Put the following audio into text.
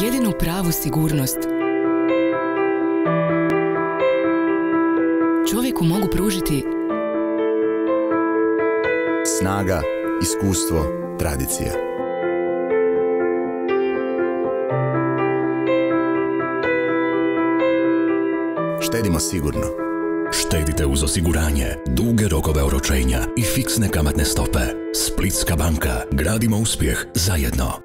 jedinu pravu sigurnost čovjeku mogu pružiti snaga, iskustvo, tradicija. Štedimo sigurno. Štedite uz osiguranje, duge rokove oročenja i fiksne kamatne stope. Splitska banka. Gradimo uspjeh zajedno.